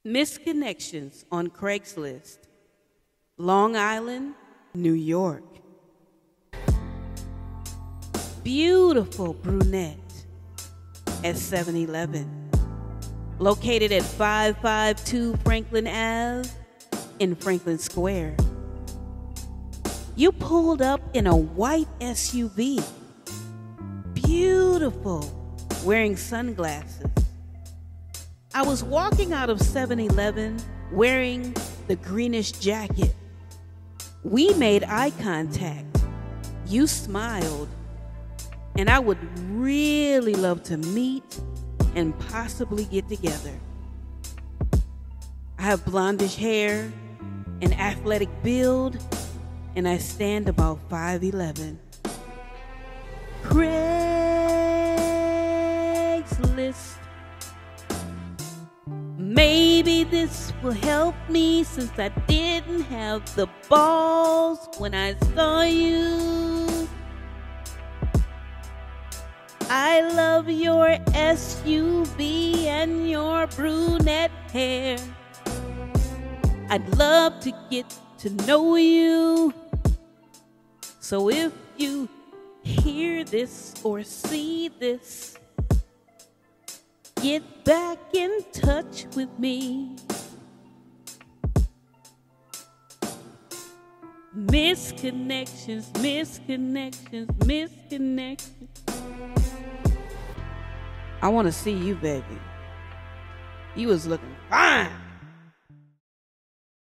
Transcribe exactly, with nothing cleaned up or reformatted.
Misconnections on Craigslist, Long Island, New York. Beautiful brunette at seven eleven, located at five five two Franklin Avenue in Franklin Square. You pulled up in a white S U V, beautiful, wearing sunglasses. I was walking out of seven eleven wearing the greenish jacket. We made eye contact. You smiled. And I would really love to meet and possibly get together. I have blondish hair, an athletic build, and I stand about five eleven. Craigslist. Maybe this will help me since I didn't have the balls when I saw you. I love your S U V and your brunette hair. I'd love to get to know you. So if you hear this or see this, get back in touch with me. Misconnections, misconnections, misconnections. I want to see you, baby. You was looking fine.